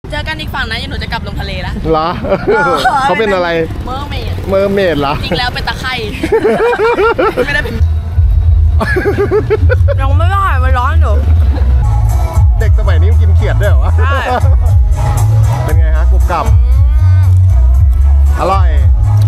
เจอกันอีกฝั่งนะยังหนูจะกลับลงทะเลแล้วเหรอเขาเป็นอะไรเมอร์เมดเหรอจริงแล้วเป็นตะไคร่ไม่ได้เป็นยังไม่ได้มันร้อนอยู่เด็กสมัยนี้กินเขียดด้วยเหรอวะเป็นไงฮะกรุบกรับอร่อย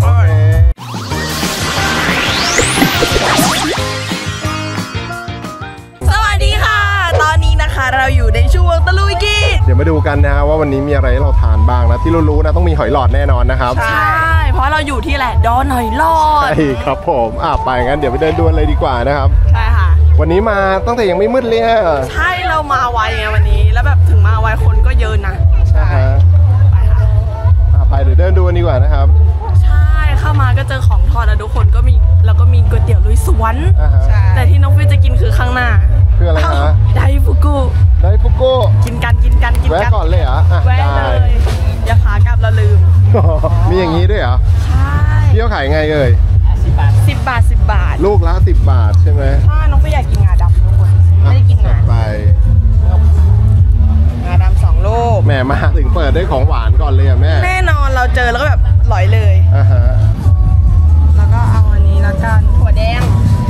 สวัสดีค่ะตอนนี้นะคะเราอยู่ในช่วงตะลุยกินเดี๋ยวมาดูกันนะว่าวันนี้มีอะไรให้เราทานบ้างนะที่รู้ๆนะต้องมีหอยหลอดแน่นอนนะครับใช่เพราะเราอยู่ที่แหละดอนหอยหลอดใช่ครับผมไปงั้นเดี๋ยวไปเดินดูเลยดีกว่านะครับใช่ค่ะวันนี้มาตั้งแต่ยังไม่มืดเลยใช่เรามาไวไงวันนี้แล้วแบบถึงมาไวคนก็เยอะนะใช่ไปค่ะไปเดี๋ยวเดินดูกันดีกว่านะครับใช่เข้ามาก็เจอของทอดแล้วทุกคนก็มีแล้วก็มีก๋วยเตี๋ยวลุยสวนแต่ที่น้องฟิวจะกินคือข้างหน้าคืออะไรฮะไดฟุกุกินกันแวะก่อนเลยเหรอแวะเลยอย่าขากลับเราลืมมีอย่างนี้ด้วยเหรอใช่พี่เขาขายไงเอ่ย 10 บาทลูกละ10 บาทใช่ไหมถ้าน้องฟิวอยากกินงาดำทุกคนไม่ได้กินงาไปงาดำ2 ลูกแม่มาถึงเปิดได้ของหวานก่อนเลยอ่ะแม่แน่นอนเราเจอแล้วก็แบบหลอยเลยแล้วก็เอาอันนี้แล้วกันถั่วแดง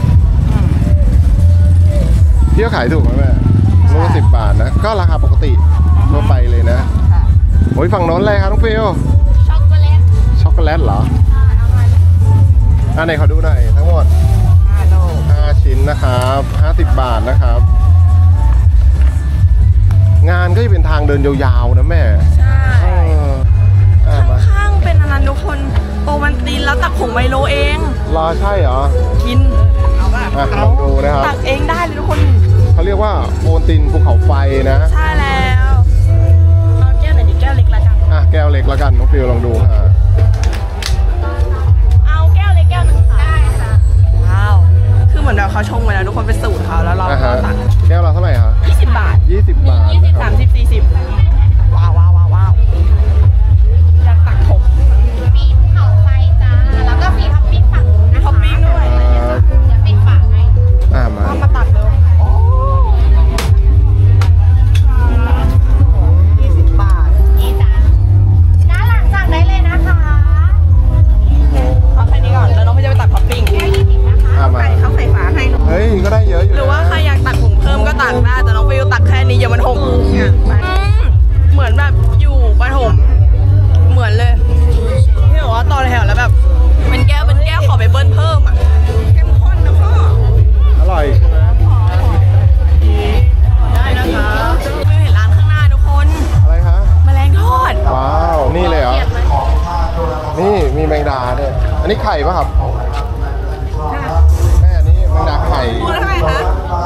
พี่เขาขายถูกไหมแม่ลูก10 บาทนะก็ราคาปกติทั่วไปเลยนะโอ้ยฝั่งโน้นอะไรครับน้องฟิวช็อกโกแลตเหรอไหนขอดูหน่อยทั้งหมด5 ชิ้นนะครับ50 บาทนะครับงานก็จะเป็นทางเดินยาวๆนะแม่ใช่ข้างๆเป็นอะไรทุกคนโอวันตินแล้วตักผงไมโลเองรอใช่เหรอกินลองดูนะครับตักเองได้เลยทุกคนเขาเรียกว่าโอวันตินภูเขาไฟนะใช่แล้วเอาแก้วไหนดีแก้วเล็กละกันแก้วเล็กละกันน้องฟิวลองดูเอาแก้วเล็กแก้วนึงค่ะได้ค่ะว้าวคือเหมือนแบบเขาชงไว้แล้วทุกคนเป็นสูตรเขาแล้วเราตักแก้วละเท่าไหร่คะ 20 บาท 20 บาท 20 30 40ว้าวอยากตักถกมีภูเขาไฟจ้าแล้วก็มีท็อปปิ้งฝั่งนู้นนะคะท็อปปิ้งด้วยเดี๋ยวปิดฝาให้มาตักเลย20 บาทนี่จ้าด้านหลังสั่งได้เลยนะคะเอาแค่นี้ก่อนแล้วน้องพี่จะไปตักท็อปปิ้งเขาใส่ฝาให้เฮ้ยก็ได้เยอะอยู่หรือว่าใครอยากตักผงเพิ่มก็ตักได้แต่น้องฟิวตักแค่นี้เดี๋ยวมันหกเหมือนแบบอยู่ประถมเหมือนเลยที่บอกว่าตอนแถวแล้วแบบเป็นแก้วขอไปเบิ้ลเพิ่มเข้มข้นนะพ่ออร่อยใช่ไหมได้นะคะฟิวเห็นร้านข้างหน้าทุกคนอะไรคะแมลงทอดว้าวนี่เลยเหรอนี่มีแมงดาด้วยอันนี้ไข่ป่ะครับแม่นี่แมงดาไข่ตัวเท่าไหร่คะ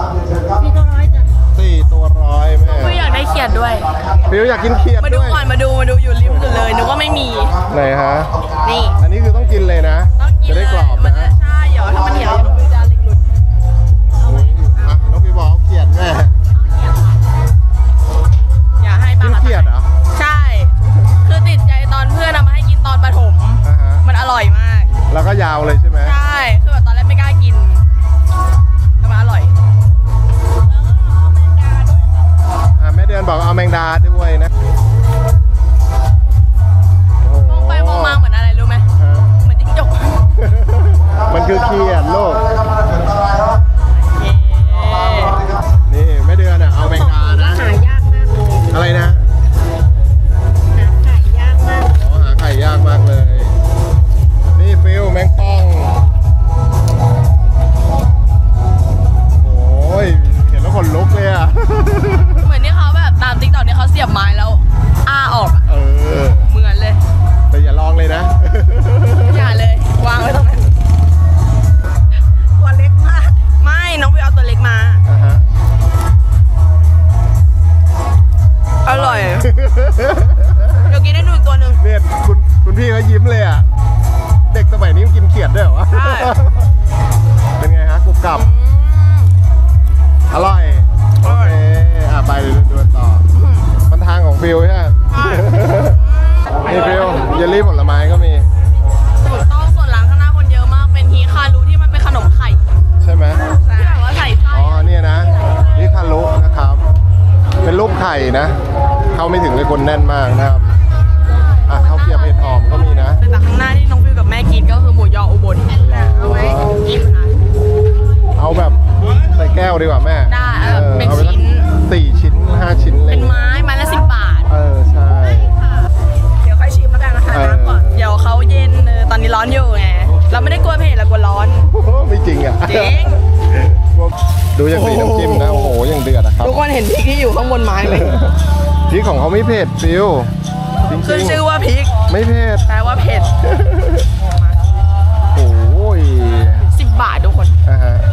4 ตัว 100แม่ฟิวอยากได้เขียดด้วยฟิวอยากกินเขียดด้วยมาดูก่อนมาดูอยู่ริมสุดเลยนึกว่าไม่มีไหนฮะนี่อันนี้คือต้องกินเลยนะจะได้กรอบนะใช่เดี๋ยวถ้ามันเหี่ยวฟิวจะเล็กหลุดน้องฟิวบอกเขียดแม่อย่าให้ป้าเขียดเหรอใช่คือติดใจตอนเพื่อนเอามาให้กินตอนประถมมันอร่อยมากแล้วก็ยาวเลยใช่ไหมใช่คือแบบตอนแรกไม่กล้ากินแต่มันอร่อยแม่เดือนบอกเอาแมงดาด้วยนะมองไปมองมาเหมือนอะไรรู้ไหมเหมือนจิ้งจกมันคือเขียดโลกนี่แม่เดือนเอาแมงดานะหายากมากเลยอะไรนะหาไข่ยากมากหาไข่ยากมากเลยนี่ฟิวแมงป่องโอ้ยเห็นแล้วขนลุกเลยอ่ะเหมือนที่เขาแบบตามติ๊กต็อกเนี่ยเขาเสียบไม้แล้วอ้าออกเหมือนเลยแต่อย่าลองเลยนะอย่าเลยวางไว้ตรงนั้นตัวเล็กมากไม่น้องไปเอาตัวเล็กมาอร่อยเดี๋ยวกินให้ดูอีกตัวหนึ่งเนี่ยคุณพี่เขายิ้มเลยอ่ะเด็กสมัยนี้กินเขียดด้วยเหรอวะเป็นไงฮะกรุบกรับอร่อยโอเคไปดูต่อมันทางของฟิวใช่ไหมนี่ฟิวเยลลี่ผลไม้ก็มีถูกต้องส่วนร้านข้างหน้าคนเยอะมากเป็นฮีคารุที่มันเป็นขนมไข่ใช่ไหมที่แบบว่าใส่ไส้เนี่ยนะนี่คารุนะครับเป็นรูปไข่นะคเข้าไม่ถึงเลยคนแน่นมากนะครับอ่ะข้าวเกรี๊ยวเห็ดหอมก็มีนะแต่ข้างหน้าที่น้องฟิวกับแม่กินก็คือหมูยออุบลเอาไหมกินค่ะเอาแบบใส่แก้วดีกว่าแม่ได้เป็นอาไปสักชิ้น 4 ชิ้น 5 ชิ้นเลยเป็นไม้ละ10 บาทใช่เดี๋ยวค่อยชิมแล้วกันนะคะเออน้ำก่อนเดี๋ยวเขาเย็นตอนนี้ร้อนอยู่ไงเราไม่ได้กลัวเผ็ดเรากลัวร้อนไม่จริงอ่ะจริงดูอย่างสีน้ำจิ้มนะโอ้โหอย่างเดือดอะครับทุกคนเห็นพริกที่อยู่ข้างบนไม้ไหมพริกของเขาไม่เผ็ดฟิวจริงคือชื่อว่าพริกๆไม่เผ็ดแปลว่าเผ็ดโอ้ย 10 บาททุกคนฮะ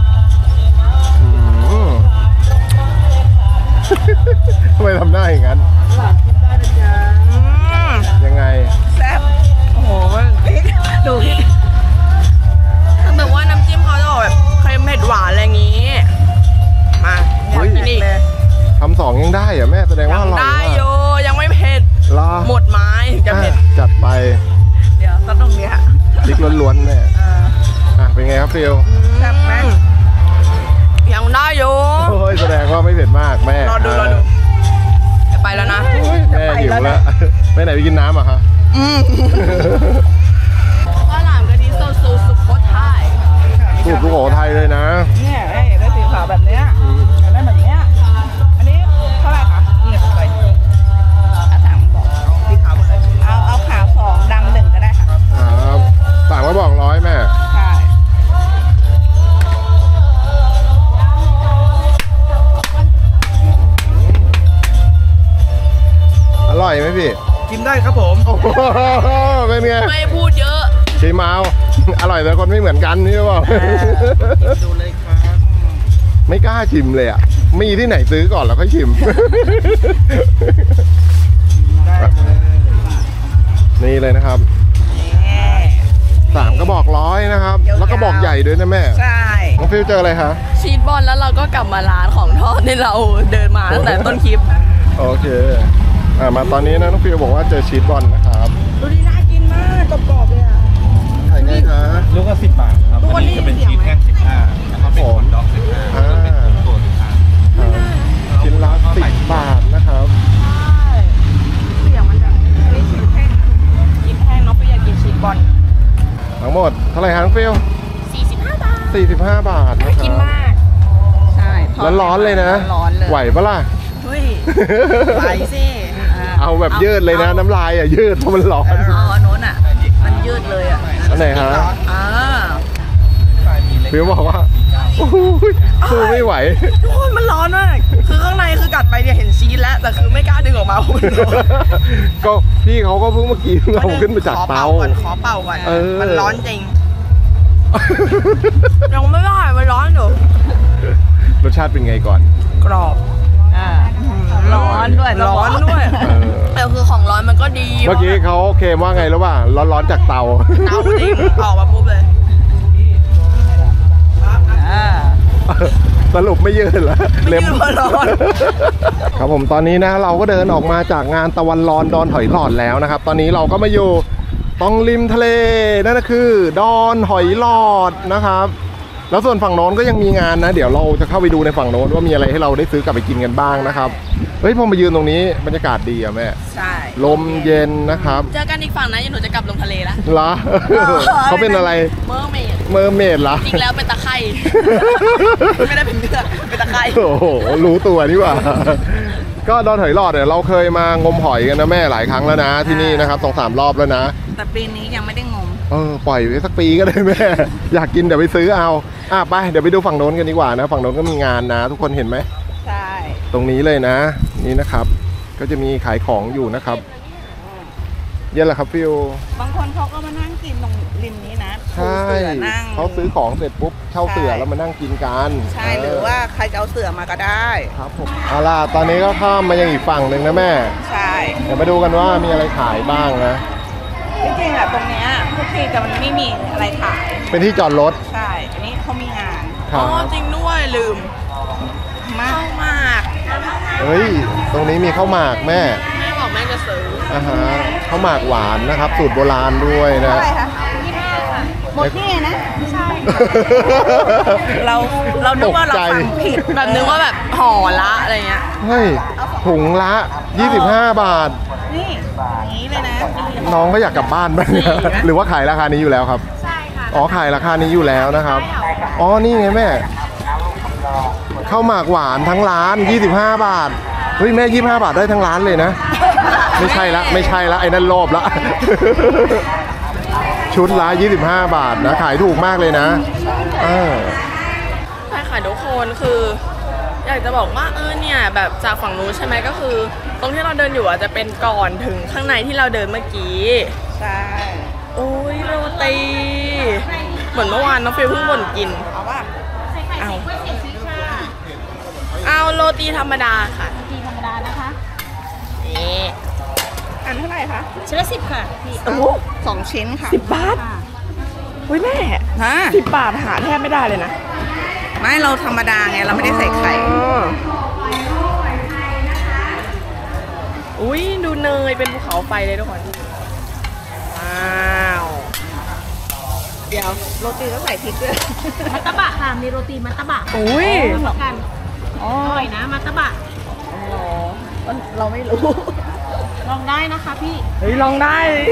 ทำไมทำหน้าอย่างนั้น ยังไงแซ่บโอ้โหพริกดูพริกแบบว่าน้ำจิ้มเขาจะออกแบบเค็มเผ็ดหวานอะไรอย่างงี้มาอยากกินอีกทำ2ยังได้เหรอแม่แสดงว่าอร่อยได้มากโยยังไม่เผ็ดรอหมดไม้ถึงจะเผ็ดจัดไปเดี๋ยวสักตรงเนี้ยพริกล้วนๆแม่เป็นไงครับฟิวแซ่บไหมยังได้โยโอ้ยแสดงว่าไม่เผ็ดมากแม่รอดูเดี๋ยวไปแล้วนะแม่หิวแล้วไปไหนไปกินน้ำอ่ะคะข้าวหลามกะทิโซซูสุโขทัยสูตรสุโขทัยเลยนะเนี่ยได้สีขาวแบบเนี้ยอยากได้แบบเนี้ยอันนี้เท่าไหร่คะนี่เลยอาสามบอกเอาสีขาวหมดเลยเอาขาว2ดำ1ก็ได้ค่ะครับสั่งมาบอก100แม่ใช่อร่อยไหมพี่กินได้ครับผมโอ้โหเป็นไงไม่พูดเยอะชิมเอาอร่อยแต่คนไม่เหมือนกันนี่หรือเปล่าดูเลยครับไม่กล้าชิมเลยอ่ะมีที่ไหนซื้อก่อนแล้วค่อยชิมได้เลยนี่เลยนะครับนี่ 3 กระบอก100นะครับยาวๆแล้วก็บอกใหญ่ด้วยนะแม่ใช่น้องฟิวเจออะไรคะชีสบอลแล้วเราก็กลับมาร้านของทอดที่เราเดินมาตั้งแต่ต้นคลิปโอเคมาตอนนี้นะน้องฟิวบอกว่าเจอชีสบอลนะครับดูดีน่ากินมากกรอบๆเลยอ่ะไข่ไงคะลูกก็10 บาทครับทุกคนอันนี้จะเป็นได้ยินชีสเสียงไหมแห้ง15แล้วก็เป็นฮอทดอก15แล้วก็เป็นตัว15 ชิ้นละ10 บาทนะครับเสียงมันจะไม่ชีสแห้งชีสแห้งน้องฟิวอยากกินชีสบอลทั้งหมดเท่าไหร่คะน้องฟิว 45 บาท 45 บาทนะคกินรับมากใช่ร้อนๆเลยนะร้อนๆเลยไหวปะล่ะเฮ้ยไปสิอ่ะเอาแบบยืดเลยนะน้ำลายอ่ะยืดเพราะมันร้อนเอาอันโน้นอ่ะมันยืดเลยอ่ะอันไหนฮะอ่าฟิวบอกว่าโอ้ยสู้ไม่ไหวทุกคนมันร้อนมากคือข้างในคือกัดไปเนี่ยเห็นชีสแล้วแต่คือไม่กล้าดึงออกมาเพราะมันร้อนก็พี่เขาก็เพิ่งเมื่อกี้เอาขึ้นมาจากเตาขอเป่าก่อนเออมันร้อนจริงยังไม่ได้มันร้อนอยู่รสชาติเป็นไงก่อนกรอบอ่าร้อนด้วยร้อนด้วยเออแต่คือของร้อนมันก็ดีเมื่อกี้เขาเคลมว่าไงรู้ป่ะร้อนๆจากเตาเตาจริงออกมาปุ๊บเลยอ่าสรุปไม่ยืดแล้วไม่ยืดเพราะร้อนครับผมตอนนี้นะเราก็เดินออกมาจากงานตะวันร้อนดอนหอยหลอดแล้วนะครับ ตอนนี้เราก็มาอยู่ตรงริมทะเลนั่นก็คือดอนหอยหลอดนะครับ แล้วส่วนฝั่งโน้นก็ยังมีงานนะ เดี๋ยวเราจะเข้าไปดูในฝั่งโน้นว่ามีอะไรให้เราได้ซื้อกลับไปกินกันบ้างนะครับเฮ้ยพอมายืนตรงนี้บรรยากาศดีอะแม่ใช่ลมเย็นนะครับเจอกันอีกฝั่งนะยังหนูจะกลับลงทะเลแล้วเหรอ เขาเป็นอะไรเมอร์เมดเมอร์เมดเหรอจริงแล้วเป็นตะไคร่ ไม่ได้เป็นเนื้อเป็นตะไคร่โอ้โหรู้ตัวนี่หว่า ก็ดอนหอยหลอดเนี่ยเราเคยมางมหอยกันนะแม่หลายครั้งแล้วนะที่นี่นะครับ2-3 รอบแล้วนะแต่ปีนี้ยังไม่ได้งมปล่อยไว้สักปีก็ได้แม่ อยากกินเดี๋ยวไปซื้อเอาไปเดี๋ยวไปดูฝั่งโน้นกันดีกว่านะฝั่งโน้นก็มีงานนะ ทุกคนเห็นไหมใช่ตรงนี้เลยนะ นี่นะครับ ก็จะมีขายของอยู่นะครับ เย็นเหรอครับฟิวบางคนเขาก็มานั่งกินตรงริมนี้นะใช่ปูเสือนั่งเขาซื้อของเสร็จปุ๊บเช่าเสือแล้วมานั่งกินกันใช่หรือว่าใครจะเอาเสือมาก็ได้ครับผมเอาล่ะตอนนี้ก็ข้ามมายังอีกฝั่งหนึ่งนะแม่ใช่เดี๋ยวมาดูกันว่ามีอะไรขายบ้างนะจริงๆอะตรงเนี้ยทุกทีแต่มันไม่มีอะไรขายเป็นที่จอดรถใช่ อันนี้เขามีงานคอ๋รัอบ จริงด้วยลืมมากมากเฮ้ยตรงนี้มีข้าวหมากแม่แม่บอกแม่จะซื้อข้าวหมากหวานนะครับ สูตรโบราณด้วยนะเท่าไหร่คะ 25 ค่ะหมหมดนี่นะใช่เรานึกว่าเราฟังผิดแบบนึกว่าแบบห่อละอะไรเงี้ยเฮ้ยถุงละ 25 บาทนี่อย่างนี้เลยนะน้องก็อยากกลับบ้านบ้างนะหรือว่าขายราคานี้อยู่แล้วครับใช่ค่ะอ๋อขายราคานี้อยู่แล้วนะครับ อ๋อนี่ไงแม่ข้าวหมากหวานทั้งร้าน 25 บาท เฮ้ยแม่ 25 บาทได้ทั้งร้านเลยนะ ไม่ใช่ละไอ้นั่นโลภละ ชุดละ 25 บาทนะขายถูกมากเลยนะใช่ค่ะทุกคนคืออยากจะบอกว่าเนี่ยแบบจากฝั่งนู้นใช่ไหมก็คือ ตรงที่เราเดินอยู่อาจจะเป็นก่อนถึงข้างในที่เราเดินเมื่อกี้ใช่โอ้ยโรตีเหมือนเมื่อวานน้องฟิลเพิ่งบ่นกินเอาว่าเอาโรตีธรรมดาค่ะทีธรรมดานะคะนี่อันเท่าไหร่คะชิ้นละ10 ค่ะพี่โอ้โห 2 ชิ้นค่ะ 10 บาทเฮ้ยแม่ฮะ 10 บาทหาแทบไม่ได้เลยนะไม่เราธรรมดาไงเราไม่ได้ใส่ไข่อุ้ยดูเนยเป็นภูเขาไฟเลยทุกคนว้าวเดี๋ยวโรตีก็ใส่พริกด้วยมัตตบะค่ะ มีโรตีมัตตบะอุ้ยเหมือนกันอ๋ออร่อยนะมัตตบะเราไม่รู้ลองได้นะคะพี่เฮ้ยลองได้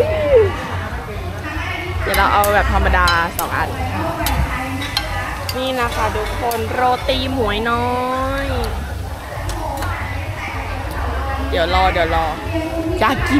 เดี๋ยวเราเอาแบบธรรมดา2 อัน นี่นะคะทุกคนโรตีหมวยน้อย เดี๋ยวรออยากกิน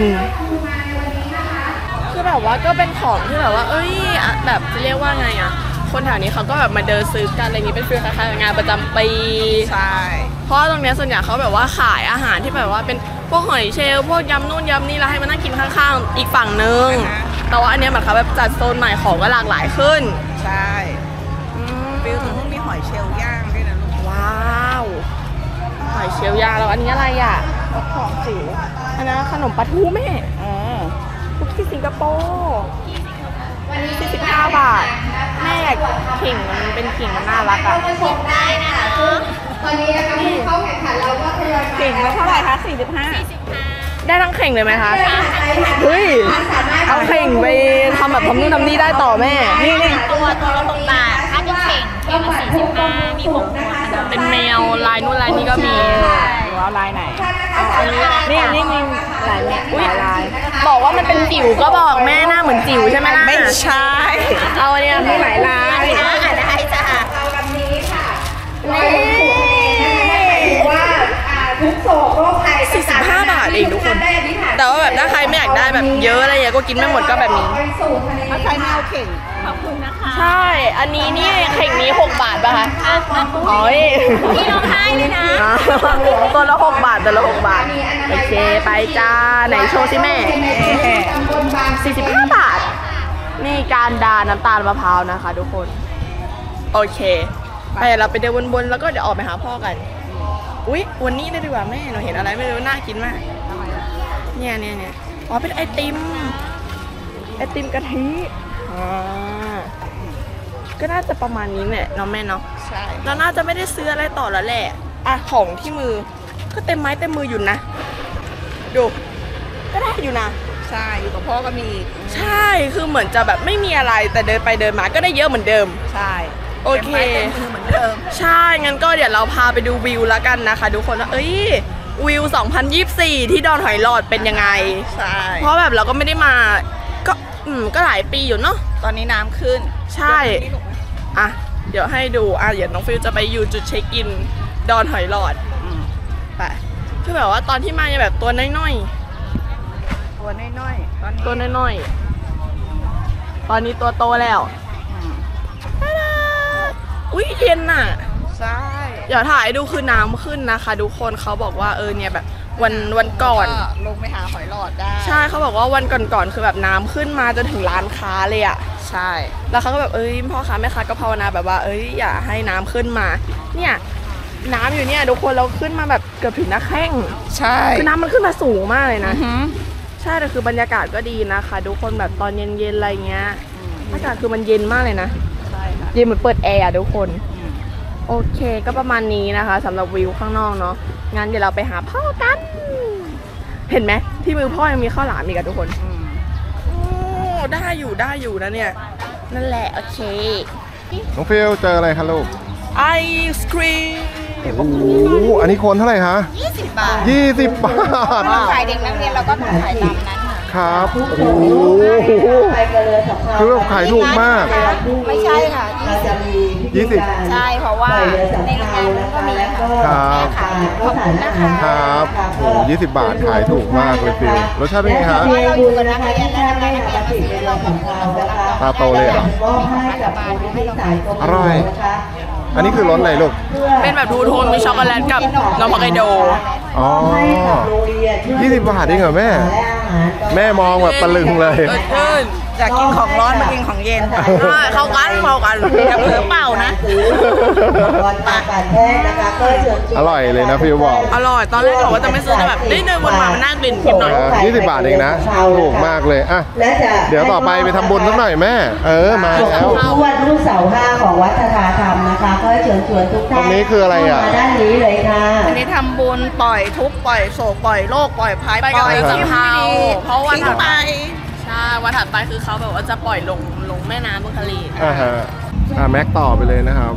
คือแบบว่าก็เป็นของที่แบบว่า เอ้ยแบบจะเรียกว่าไงอ่ะ คนแถวนี้เขาก็แบบมาเดินซื้อกันอะไรอย่างนี้เป็นฟีลคล้ายๆงานประจำปีใช่เพราะตรงเนี้ยส่วนใหญ่เขาแบบว่าขายอาหารที่แบบว่าเป็นพวกหอยเชลล์พวกยำนู่นยำนี่แล้วให้มานั่งกินข้างๆอีกฝั่งนึง แต่ว่าอันเนี้ยเหมือนเขาแบบจัดโซนใหม่ของก็หลากหลายขึ้นใช่ฟิลถึงต้องมีหอยเชลล์ย่างด้วยนะลูกว้าวหอยเชลล์ย่างแล้วอันนี้อะไรอ่ะของจิ๋วอันนั้นขนมปลาทูแม่อ๋อคุกกี้สิงคโปร์อันนี้45 บาทแม่ขิงมันเป็นขิงมันน่ารักอ่ะได้นะคะตอนนี้นะคะผู้เข้าแข่งขันเราก็ทยอยเก่งแล้วเท่าไหร่คะ45 ได้ทั้งเข่งเลยไหมคะเฮ้ยเอาเข่งไปทำแบบทำนู่นทำนี่ได้ต่อแม่นี่ตัวละ6 บาท ถ้าเป็นเข่งเข่งละ45 มี6 ตัวเป็นแมวลายนู่นลายนี่ก็มีว้าวลายไหนอันนี้อะไรนี่มีหลายแบบหลายลายบอกว่ามันเป็นจิ๋วก็บอกแม่หน้าเหมือนจิ๋วใช่ไหมล่ะไม่ใช่เอาอันเนี้ยมีหลายลายได้จ้ะ 45 บาทเองทุกคน แต่ว่าแบบถ้าใครไม่อยากได้แบบเยอะอะไรอย่างเงี้ยก็กินไม่หมดก็แบบนี้ถ้าใครไม่เอาเข่งขอบคุณนะคะใช่ อันนี้นี่เข่งนี้6 บาทป่ะคะอ๋อพี่ร้องไห้เลยนะตัวละ6 บาทตัวละ6 บาท โอเคไปจ้าไหนโชว์สิแม่ 45 บาท นี่การดาน้ำตาลมะพร้าวนะคะทุกคน โอเค ไปเราไปเดินบนๆแล้วก็เดี๋ยวออกไปหาพ่อกัน อุ๊ยวันนี้ได้ดีกว่าแม่เราเห็นอะไรไม่รู้น่ากินมาก เนี่ยอ๋อเป็นไอติมกะทิก็น่าจะประมาณนี้แหละเนาะแม่เนาะใช่เราน่าจะไม่ได้ซื้ออะไรต่อแล้วแหละอ่ะของที่มือก็เต็มไม้เต็มมืออยู่นะดูก็ได้อยู่นะใช่อยู่กับพ่อก็มีใช่คือเหมือนจะแบบไม่มีอะไรแต่เดินไปเดินมาก็ได้เยอะเหมือนเดิมใช่โอเคต็มไม้เต็มมือเหมือนเดิมใช่งั้นก็เดี๋ยวเราพาไปดูวิวแล้วกันนะคะทุกคนว่าวิว 2024 ที่ดอนหอยหลอดเป็นยังไงใช่เพราะแบบเราก็ไม่ได้มาก็หลายปีอยู่เนาะตอนนี้น้ำขึ้นใช่ อ่ะเดี๋ยวให้ดูเดี๋ยวน้องฟิลจะไปอยู่จุดเช็คอินดอนหอยหลอดอืมไปคือแบบว่าตอนที่มายังแบบตัวน้อยตัวน้อยๆตอนนี้ๆตัวน้อยๆตอนนี้ตัวโตแล้วอืมอุ๊ยเย็นน่ะใช่เดี๋ยวถ่ายให้ดูคือน้ำขึ้นนะคะทุกคนเขาบอกว่าเนี่ยแบบวันก่อนลงไปหาหอยหลอดได้ใช่เขาบอกว่าวันก่อนๆคือแบบน้ำขึ้นมาจนถึงร้านค้าเลยอะใช่แล้วเขาก็แบบพ่อค้าแม่ค้าก็ภาวนาแบบว่าอย่าให้น้ำขึ้นมาเนี่ยน้ำอยู่เนี่ยทุกคนเราขึ้นมาแบบเกือบถึงหน้าแข้งใช่คือน้ำมันขึ้นมาสูงมากเลยนะอือหือใช่แต่คือบรรยากาศก็ดีนะคะทุกคนแบบตอนเย็นๆอะไรเงี้ยอากาศคือมันเย็นมากเลยนะใช่ค่ะเย็นเหมือนเปิดแอร์อะทุกคนอืมโอเคก็ประมาณนี้นะคะสำหรับวิวข้างนอกเนาะงั้นเดี๋ยวเราไปหาพ่อกัน เห็นไหมที่มือพ่อยังมีข้าวหลามอีกอะทุกคนอืมโอ้ได้อยู่นะเนี่ยนั่นแหละโอเคน้องฟิลเจออะไรคะลูกไอศครีมโอ้โหอันนี้คนเท่าไหร่คะ 20 บาท 20 บาทเราขายเด็กนักเรียนเราก็ขายตามนั้นค่ะครับ โอ้โหคือแบบขายถูกมากไม่ใช่ค่ะ 20 ใช่เพราะว่าในโรงงานมันก็มีค่ะครับขายขอบคุณนะคะครับโอ้โห20 บาทขายถูกมากเลยฟิลรสชาติเป็นไงคะเราอยู่กับนักเรียนและนักเรียนมาซื้อเราขอบคุณเราตาโตเลยเหรอ อร่อย อันนี้คือรสอะไรลูกเป็นแบบทูโทนมีช็อกโกแลตกับนมฮอกไกโดอ๋อ 20 บาทเองเหรอแม่ แม่มองแบบตะลึงเลยเกิดขึ้นอยากกินของร้อนมากินของเย็นใช่เข้ากันอย่าเผลอเปล่านะอร่อยเลยนะฟิวบอกอร่อยตอนแรกบอกว่าจะไม่ซื้อแต่แบบนิดนึงวนมามันน่ากินกินหน่อย 20 บาทเองนะ ถูกมากเลยอ่ะเดี๋ยวต่อไปไปทำบุญสักหน่อยแม่ มาแล้วทุกวันรุ่งเสาร์5ของวัดสถาธรรมนะคะก็เชิญชวนทุกท่านตรงนี้คืออะไรอ่ะมาด้านนี้เลยค่ะอันนี้ทำบุญปล่อยทุกข์ปล่อยโศกปล่อยโรคปล่อยภัยไปกับเรือทิ้งสำเภาไม่ดีเพราะวันทิ้งถัดไปไปใช่วันถัดไปคือเขาแบบว่าจะปล่อยลงแม่น้ำบุคลีอ่าฮะแม็กต่อไปเลยนะครับ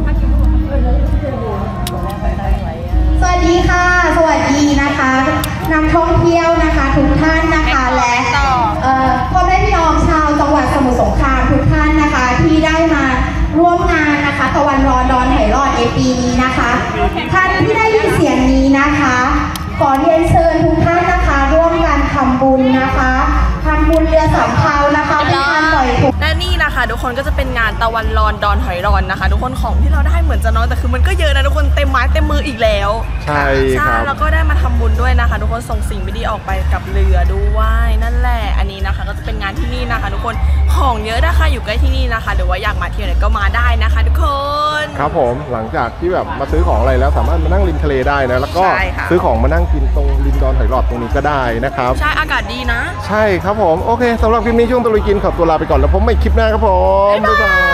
สวัสดีค่ะ สวัสดีนะคะนักท่องเที่ยวนะคะทุกท่านนะคะและพ่อแม่พี่น้องชาวจังหวัดสมุทรสงครามทุกท่านนะคะที่ได้มาร่วมงานนะคะตะวันร้อนดอนไหรอดในปีนี้นะคะท่านที่ได้ยินเสียงนี้นะคะขอเรียนเชิญทุกท่านนะคะร่วมกันทำบุญนะคะทำบุญเรือสำเภานะคะเป็นการปล่อยทุกและนี่นะคะทุกคนก็จะเป็นงานตะวันร้อนดอนหอยรอนนะคะ ทุกคนของที่เราได้เหมือนจะน้อยแต่คือมันก็เยอะนะทุกคนเต็มไม้เต็มมืออีกแล้วใช่ครับแล้วก็ได้มาทำบุญด้วยนะคะ ทุกคนส่งสิ่งไม่ดีออกไปกับเรือด้วยนั่นแหละอันนี้นะคะก็จะเป็นงานที่นี่นะคะ ทุกคนของเยอะนะคะอยู่ใกล้ที่นี่นะคะหรือว่าอยากมาเที่ยวไหนก็มาได้นะคะ ทุกคนครับผมหลังจากที่แบบมาซื้อของอะไรแล้วสามารถมานั่งริมทะเลได้นะแล้วก็ใช่ค่ะซื้อของมานั่งกินตรงริมดอนหอยหลอดตรงนี้ก็ได้นะครับใช่อากาศดีนะใช่ครับผมโอเคสำหรับคลิปนี้ช่วงตะลุยกินขอตัวลาไปก่อนแล้วพบใหม่คลิปหน้าครับผมบ๊ายบาย